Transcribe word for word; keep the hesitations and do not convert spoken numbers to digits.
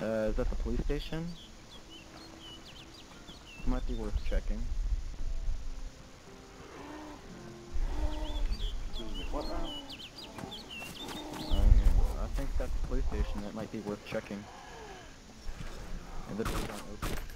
Uh, is that the police station? Might be worth checking. Excuse me, what now? Uh, I think that's the police station. It might be worth checking. And the doors aren't open.